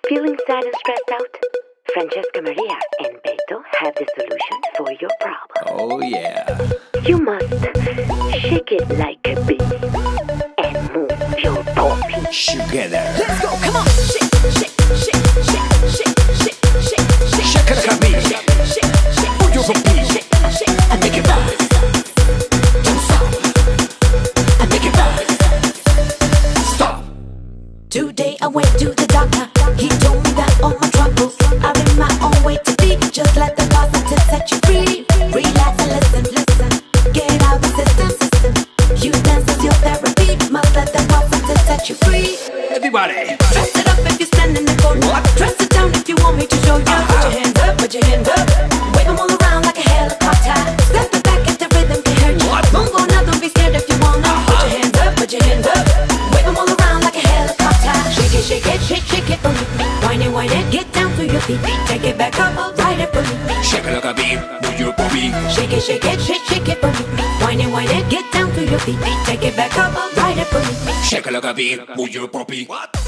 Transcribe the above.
Feeling sad and stressed out? Francesca Maria and Beto have the solution for your problem. Oh yeah. You must shake it like a bee and move your body Together. Let's go, come on. Shake, shake, shake, shake, shake, shake, shake, shake. Shake it like a bee. Move your body And make it rise. Don't stop. And make it rise. Stop. Today I went to the doctor. He told me that all my troubles are in my own way to be. Just let the positive set you free. Relax and listen, listen. Get out the system. You dance as your therapy. Must let the positive set you free. Everybody. Dress it up if you stand in the corner. What? Dress it down if you want me to show you. Put your hands up, put your hands up. Wave them all around like a helicopter. Step it back if the rhythm can hurt you. What? Move on now, don't be scared if you wanna. Put your hands up, put your hands up. Wave them all around like a helicopter. Shake it, shake it, shake it for me. Whine it, get down to your feet. Take it back up, ride it for me. Shake it like a bee. Move your body. Shake it for me. Whine it, get down to your feet. Take it back up, ride it for me. Shake it like a bee. Move your body. What?